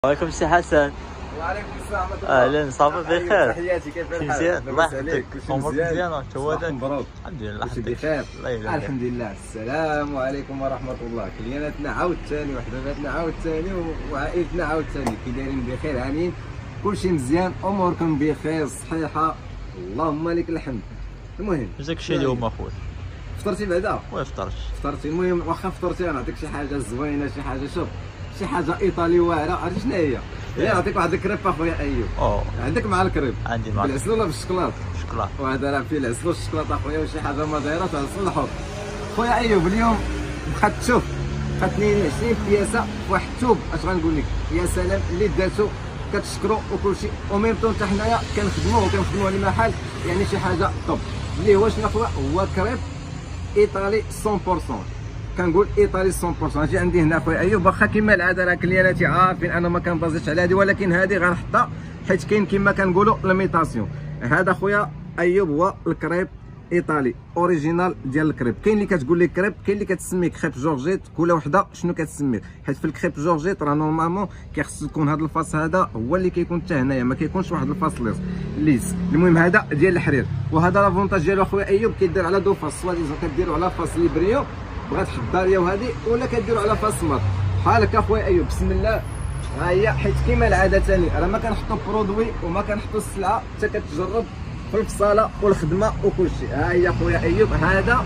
وعليكم السي حسن. وعليكم السلام ورحمة الله. اهلا صافي بخير. تحياتي، كيف الحال؟ مزيان الله يحفظك. امورك مزيانه مزيان. مبروك. الحمد لله كلشي بخير. الحمد لله. السلام عليكم ورحمة الله. كلياناتنا عاوتاني وحباباتنا عاوتاني وعائلتنا عاوتاني كي دايرين بخير هانيين كلشي مزيان اموركم بخير صحيحة اللهم لك الحمد. المهم جاك شي اليوم اخويا فطرتي بعدا؟ وين فطرت؟ فطرتي. المهم واخا فطرتي غنعطيك شي حاجة زوينة شي حاجة شوف شي حاجة ايطالي واعرة. عرفتي شنو هي؟ نعطيك واحد الكريب اخويا ايوب. عندك مع الكريب؟ عندي مع بالعسل ولا بالشكلاط؟ بالشكلاط. وهذا راه فيه العسل والشكلاط اخويا وشي حاجه ما دايره تعسل الحر. خويا ايوب اليوم بقات تشوف 22 بياسه واحد الثوب اش غنقول لك يا سلام اللي داتو كتشكرو وكلشي وميم طون حتى حنايا كنخدموه المحل يعني شي حاجه طب اللي هو شنو اخويا هو كريب ايطالي 100%. كنقول ايطالي 100%. اجي عندي هنا اخويا ايوب واخا كما العاده راه كلياناتي عارفين انا ما كنبازيش على هذه ولكن هذه غنحطها حيت كاين كما كنقولوا ليميتاسيون. هذا خويا ايوب هو الكريب ايطالي اوريجينال ديال الكريب. كاين اللي كتقول لك كريب كاين اللي كتسميه كريب جورجيت كل وحده شنو كتسميه حيت في الكريب جورجيت راه نورمالمون كيخص يكون هذا الفاس هذا هو اللي كيكون حتى هنايا ما كيكونش واحد الفاس ليس. المهم هذا ديال الحرير وهذا لافونتاج ديالو اخويا ايوب كيدير على دو فاس سوا كديروا على فاس لي بريو بغات حضاريه وهذه ولا كديروا على فاس مط بحال هكا اخويا ايوب بسم الله. ها هي حيت كيما العاده ثاني راه ما كنحطوا برودوي وما كنحطوا السلعه حتى كتجرب في الفصاله والخدمه وكل شيء. ها هي اخويا ايوب هذا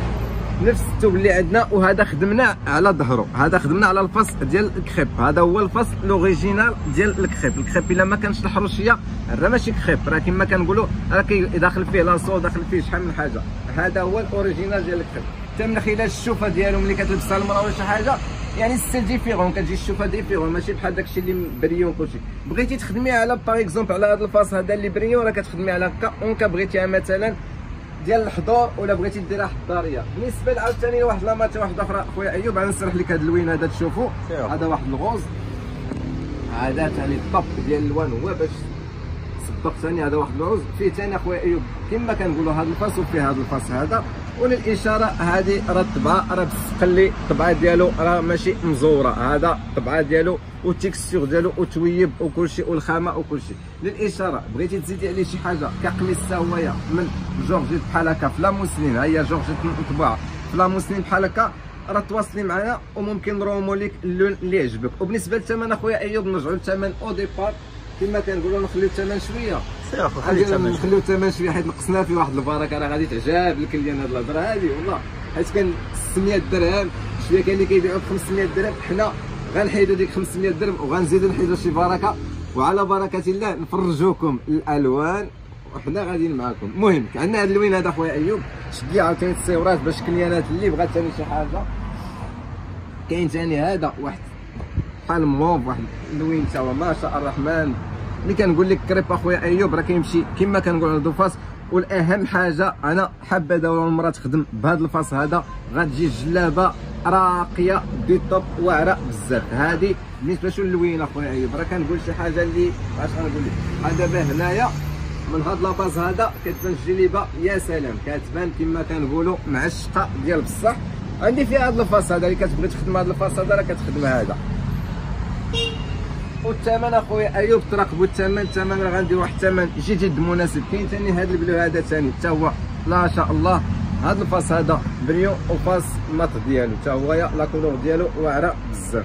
نفس الثوب اللي عندنا وهذا خدمناه على ظهره. هذا خدمنا على الفص ديال الكريب. هذا هو الفص لوريجينال ديال الكريب الا ما كانش الحروشيه راه ماشي كريب راه كما كنقولوا راه داخل فيه لاصو داخل فيه شحال من حاجه. هذا هو الاوريجينال ديال الكريب حتى من خلال الشوفه ديالو ملي كتلبسها المراه ولا شي حاجه يعني ستيل ديفيرون كتجي الشوفه ديفيرون ماشي بحال داكشي اللي بريون كلشي. بغيتي تخدمي على باغ اكزومبل على هذا الفاس هذا اللي بريون راه كتخدمي على هكا اونكا بغيتيها مثلا ديال الحضور ولا بغيتي ديرها حضاريه. بالنسبه عاوتاني لواحد لامات واحده اخرى خويا ايوب غنسرح لك هذا اللوين هذا تشوفوا هذا واحد الغوز هذا ثاني الطب ديال الوان هو باش صدق ثاني هذا واحد العوز فيه ثاني اخويا ايوب كما كنقولوا هذا الفاس وفيه هذا الفاس هذا. وللاشاره هذه راه الطبعه راه بالسقلي الطبعه ديالو راه ماشي مزوره هذا الطبعه ديالو والتكستور ديالو وتويب وكلشي والخامه وكلشي. للاشاره بغيتي تزيدي عليه شي حاجه كقميص هوايه من جورجيت بحال هكا فلا موسلين ها هي جورجيت مطبوعه فلا موسلين بحال هكا راه تواصلي معنا وممكن نرومو لك اللون اللي يعجبك. وبالنسبه للثمن اخويا ايوب نرجعوا للثمن او ديبار كما كنقولوا نخليو الثمن شويه نخليو الثمن شويه حيت نقصنا فيه واحد البركه راه غادي تعجب الكليان هاد الهضره هادي والله حيت كان 600 درهم شويه كاين اللي كيبيعوا ب 500 درهم حنا غنحيدوا ديك 500 درهم وغنزيدوا نحيدوا شي بركه وعلى بركه الله نفرجوكم الالوان وحنا غاديين معاكم. المهم عندنا هاد اللوين هذا خويا ايوب شدي عاوتاني التصويرات باش كليانات اللي بغات ثاني شي حاجه. كاين ثاني هذا واحد بحال موف واحد اللوين تا هو ما شاء الرحمن. ملي كنقول لك كريب اخويا ايوب راه كيمشي كما كنقول على دوفاس. والاهم حاجه انا حابه دابا المراه تخدم بهذا الفاس هذا غتجي جلابه راقيه دي توب واعره بزاف. هذه بالنسبه شو اللوين اخويا ايوب راه كنقول شي حاجه اللي اش غنقول لك دابا هنايا من هذا لاباز هذا كتبان الجليبه يا سلام كتبان كما كنقولوا معشقه ديال بصح. عندي فيها هذا الفاس هذا اللي كتبغي تخدم هذا الفاس هذا راه كتخدم هذا. والثمن اخويا ايوب تراقبوا الثمن راه غندير واحد الثمن جد مناسب. كاين ثاني هذا البلو هذا ثاني حتى هو لا شاء الله هذا الفاس هذا بريون وفاس مات ديالو حتى هو لا كولور ديالو واعره بزاف.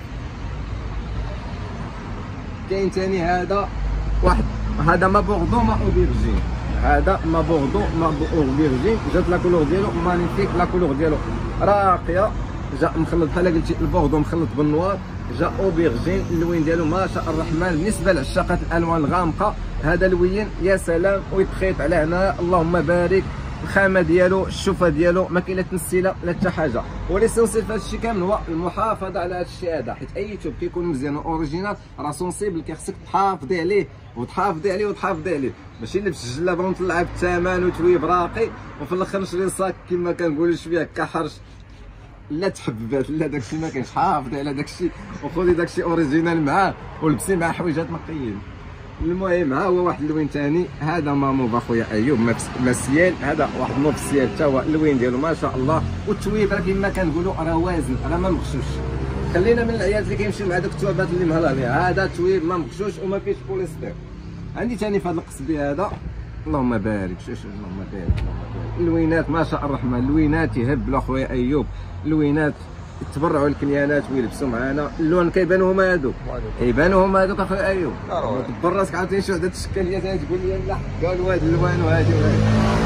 كاين ثاني هذا واحد هذا ما بوردو ما اوبيرجين هذا ما بوردو ما اوبيرجين جات لا كولور ديالو مانيفيك لا كولور ديالو راقيه جا مخلط بحال قلتي البوردو مخلط بالنوار جا اوبيرجين اللوين ديالو ما شاء الرحمن. بالنسبه لعشاقات الالوان الغامقه هذا اللوين يا سلام ويتخيط على هنا اللهم بارك. الخامه ديالو الشوفه ديالو ما كاين لا تنسيله لا حتى حاجه. وليسونسيال في هذا الشيء كامل هو المحافظه على هذا الشيء هذا حيت اي ثوب كيكون مزيان اوريجينال راه سونسيبل كيخصك تحافظي عليه وتحافظي عليه ماشي نلبس الجلابه ونطلعها بالثمن وتويب راقي وفي الاخر نشري صاك كما كنقولوا شويه هكا حرش لا تحببات لا داكشي ما كاينش. حافظي على داكشي وخذي داكشي اوريجينال معاه ولبسي معاه حويجات نقيين. المهم ها هو واحد اللوين ثاني هذا ماموف اخويا ايوب مسيال هذا واحد موف سيال حتى هو اللوين ديالو ما شاء الله. والتويب راه كما كنقولوا راه وازن راه ما مغشوش خلينا من العيال اللي كيمشيو مع دوك التوابات اللي مهلالين. هذا تويب ما مغشوش وما فيش بوليستير. عندي ثاني في هذا القصبي هذا، اللهم بارك، اللهم بارك، اللهم بارك. اللوينات ما شاء الرحمن، اللوينات يهبلوا اخويا ايوب، اللوينات يتبرعوا الكليانات ويلبسوا معانا. اللون كيبانوا هما هادوك، كيبانوا هما هادوك اخويا ايوب. دبر راسك عاوتاني شوف هاد الشكاليات تقول لي لا قالوا هاد الالوان وهادي وهادي.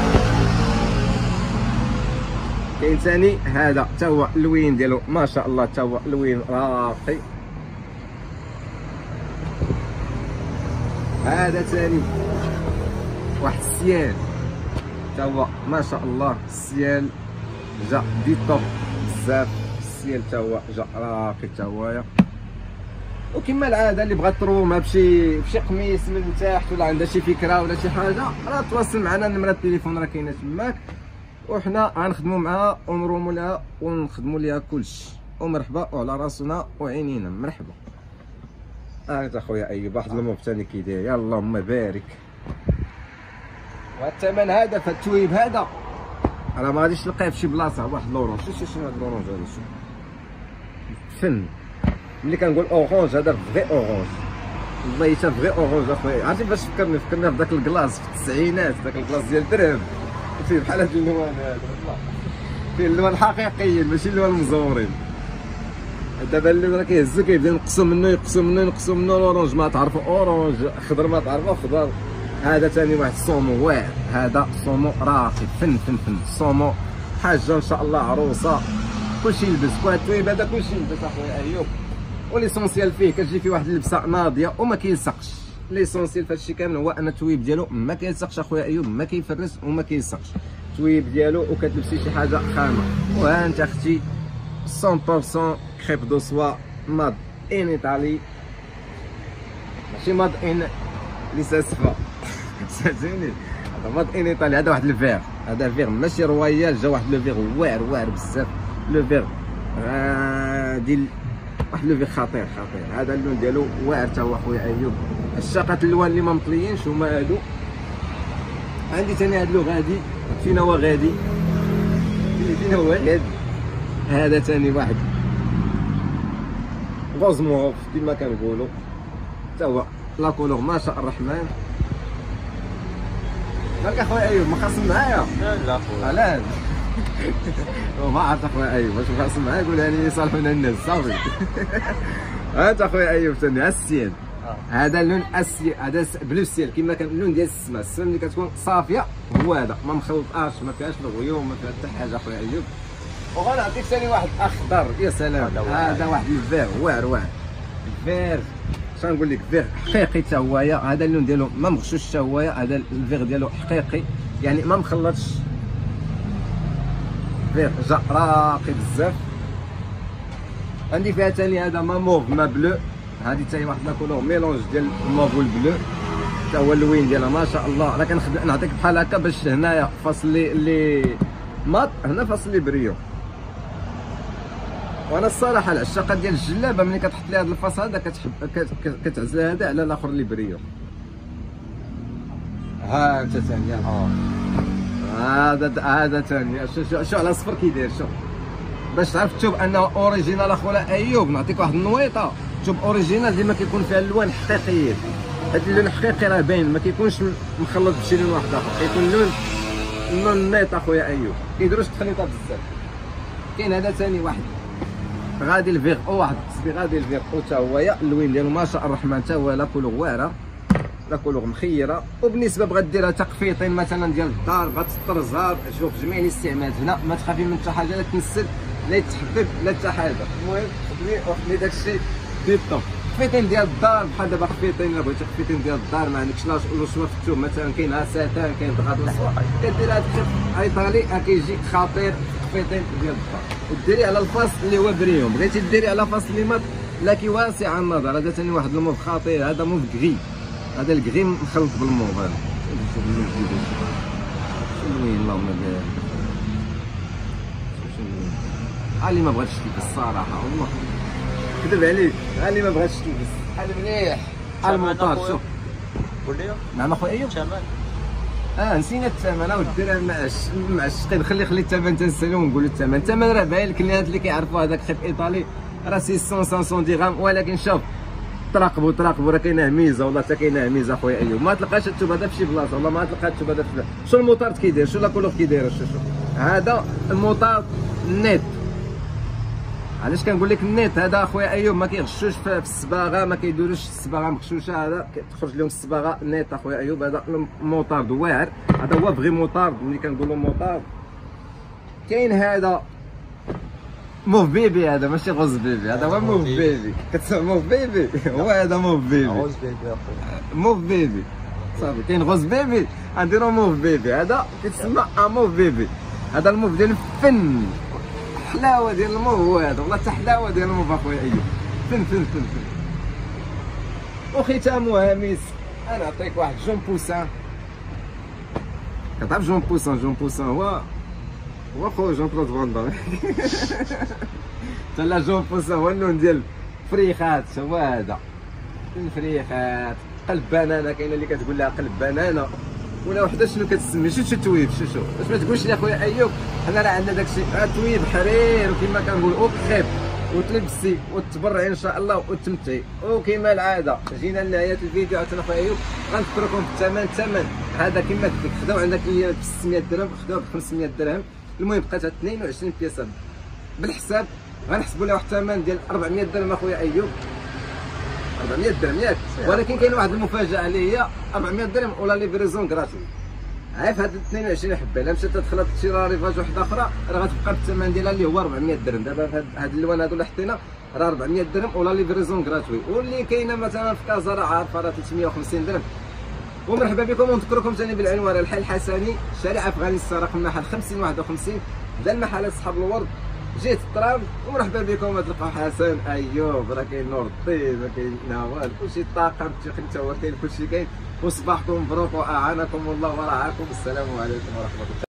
كاين ثاني هذا حتى هو اللوين ديالو ما شاء الله، حتى هو لوين راقي. هذا ثاني واحد السيال حتى هو ما شاء الله، السيال جا دي طوب بزاف، السيال حتى هو جا راقي حتى هويا. وكما العاده اللي بغات تروما بشي قميص من تحت ولا عندها شي فكره ولا شي حاجه، راه تواصل معنا، نمره التليفون راه كاينه تماك، وحنا غنخدموا معها ونروموا لها ونخدموا لها كلشي. ومرحبا وعلى راسنا وعينينا، مرحبا. انت اخويا ايوب واحد الموف ثاني كيداير، يا اللهم بارك. والثمن هذا في التويب هذا راه ما غاديش تلقاه في شي بلاصه. واحد لورونج، شنو هاد لورونج هذا؟ شوف فن. ملي كنقول اورونج هذا فغي اورونج، والله حتى فغي اورونج اخويا. عرفتي فاش فكرني في داك الكلاص في التسعينات، داك الكلاص ديال الدرهم فيه بحال هاد اللوان هذا، والله فيه اللوان حقيقيين ماشي اللوان مزورين. دابا اللي راه كيهزو كيبداو ينقصوا منه الاورونج ما تعرفوا اورونج، خضر ما تعرفوا خضر. هذا ثاني واحد الصومو واعر، هذا صومو راقي فن صومو حاجه ان شاء الله عروسه كلشي يلبس. وهاد التويب هذا كلشي يلبس اخويا ايوب، وليسونسيال فيه كتجي فيه واحد اللبسه ناضيه وما كيلصقش. ليسونسيال في هادشي كامل هو ان التويب ديالو ما كيلصقش اخويا ايوب، ما كيفرس وما كيلصقش. التويب ديالو وكتلبسي شي حاجه خامه. وها انت اختي 100% كريب دو سوا ماد ان ايطالي، ماشي ماد ان ليساسفا. سمعتيني؟ هذا ماد ان ايطالي. هذا واحد الفيغ، هذا فيغ ماشي رويال، جا واحد لو فيغ واعر بزاف. لو فيغ ديال واحد لو فيغ خطير. هذا اللون ديالو واعر حتى هو اخويا ايوب. الشاقات اللوان اللي ما مطليينش هما هادو. عندي ثاني هاد لو غادي، فين هو غادي؟ فين هو غادي؟ هذا ثاني واحد غوز موف كيما كنقولوا، حتى هو لا كولور ما شاء الرحمن. مالك اخويا ايوب مخاصم معايا؟ لا خويا علاش؟ ما عرفت اخويا ايوب واش مخاصم معايا، قولها لي يصالحونا الناس صافي. هانت اخويا ايوب ثاني السيال، هذا اللون السيال، هذا بلو سيال كيما كان اللون ديال السماء. السماء اللي كتكون صافيه هو هذا، ما مخلطاش، ما فيهاش الغيوم، ما فيها حتى حاجه اخويا ايوب. وغنعطيك ثاني واحد اخضر، يا سلام. هذا واحد الفيغ واعر الفيغ، شنو نقول لك، فيغ حقيقي حتى هويا. هذا اللون ديالو ما مغشوش حتى هويا، هذا الفيغ ديالو حقيقي يعني ما مخلطش. فيغ جا راقي بزاف. عندي فيها ثاني هذا ما موف ما بلو، هذه ثاني واحد لا كولور ميلونج ديال الموف والبلو، حتى هو اللوين ديالها ما شاء الله. راه نعطيك بحال هكا باش هنايا فاصل لي مات، هنا فاصل لي بريو. وانا الصراحه العشاقه ديال الجلابه ملي كتحط لي هذا الفاس هذا كتحب كتعزل هذا على الاخر اللي بريو. ها انت ثاني هذا ثاني شو على صفر كي داير. شوف باش تعرف تشوف انه اوريجينال اخويا ايوب، نعطيك واحد النويطه. شوف اوريجينال ديما كيكون فيها اللوان حقيقيين. هذا اللون الحقيقي راه باين، ما كيكونش مخلط بشي لون واحد اخر، كيكون اللون نيط اخويا ايوب، كيديروش تخليطه بزاف. كاين هذا ثاني واحد غادي الفيغ او واحد التصبيغ غادي الفيغ او حتى هويا اللوين ديالو ما شاء الرحمن، حتى هو لا كولور واعره، لا كولور مخيره. وبالنسبه بغات ديرها تقفيطين مثلا ديال الدار، بغات تطرزها، شوف جميع الاستعمالات هنا، ما تخافي من حتى حاجه، لا تنسل لا يتحبب لا حتى حاجه. المهم خدني داكشي ديال الطوب. خفيطين ديال الدار بحال دابا خفيطين، الا بغيتي خفيطين ديال الدار ما عندكش لا شوا في الثوب مثلا، كاين ها ساتان، كاين دغادوس، كدير هاد الخف ايطالي كيجي خطير. خفيطين ديال الدار وديري على الفاس اللي هو بريوم، بغيتي ديري على فاس اللي مات لكن واسع النظر. هذا ثاني واحد الموف خطير، هذا موف كغي، هذا الكغي مخلط بالموف. هذا شنو وين اللهم بارك. اللي ما بغاتش تلبس الصراحه والله كذب عليك، اللي ما بغاتش تلبس بحال مليح بحال المطار. شوف قول لي نعم اخويا ايوب الثمن. نسينا الثمن والدرهم معشقين. خلي الثمن تنسالو ونقولوا الثمن. الثمن راه باين، الكليات اللي كيعرفوا هذاك خيط ايطالي راه 600 500 درهم. ولكن شوف تراقبوا راه كاينه ميزه، والله حتى كاينه ميزه خويا ايوب. ما تلقاش الثوب هذا في شي بلاصه، والله ما تلقى الثوب هذا في. شو الموطارد كيدير، شو لا كولور كيداير، شو هذا الموطارد نيت. علاش كنقول لك النيت هذا اخويا ايوب ما كيغشوش في الصباغه، ما كيديروش الصباغه مغشوشه، هذا كتخرج لهم الصباغه نيت اخويا ايوب. هذا موطارد واعر، هذا هو فغي موطارد. ملي كنقولوا موطارد كاين هذا موف بيبي، هذا ماشي غوز بيبي، هذا هو موف بيبي. كتسمع موف بيبي؟ هو هذا موف بيبي، غوز بيبي اخويا، موف بيبي صافي. كاين غوز بيبي، غنديرو موف بيبي. هذا كيتسمى موف بيبي. هذا الموف ديال الفن، حلاوه ديال الموف هو هذا، والله حتى حلاوه ديال الموف اخويا ايوب. فن فن فن فن. وختامها ميس، انا نعطيك واحد جون بوسان. كتعرف جون بوسان؟ جون بوسان هو خويا جون كلود فان دام. تلا جون بوسان هو اللون ديال فريخات، هو هذا الفريخات. قلب بنانه، كاينه اللي كتقول لها قلب بنانه، ولا وحده شنو كتسمي. شو تويب، شو باش ما تقولش لي اخويا ايوب حنا راه عندنا داكشي. تويب حرير، وكما كنقول وبخيب وتلبسي وتبرعي ان شاء الله وتمتعي. وكما العاده جينا لنهايه الفيديو عاوتاني اخويا ايوب غنذكركم بالثمن هذا كما قلت لك. خداو عندك ب 600 درهم، خداو ب 500 درهم. المهم بقات 22 بياسه بالحساب. غنحسبوا لها واحد الثمن ديال 400 درهم اخويا ايوب. 400 درهم ياك، ولكن كاين واحد المفاجاه اللي هي 400 درهم ولا ليفريزون غراتوي. عارف هاد 22 حبه الا مشات تدخل شي ريفاج واحده اخرى راه غتبقى بالثمن ديالها اللي هو 400 درهم. دابا هاد اللوان هادو اللي حطينا راه 400 درهم ولا ليفريزون غراتوي. واللي كاينه مثلا في كازا راه عارفه راه 350 درهم. ومرحبا بكم، ونذكركم ثاني بالعنوان الحي الحسني، شارع افغانستان رقم محل 5051 دا المحلات صحاب الورد جهه الترام. ومرحبا بكم. تلقاو حسن ايوب، راه كاين نور الطين، ما كاين والو، كلشي طاقم حتى هو كاين، كلشي كاين. وصباحكم مبروك واعانكم الله ورعاكم. السلام عليكم ورحمه الله.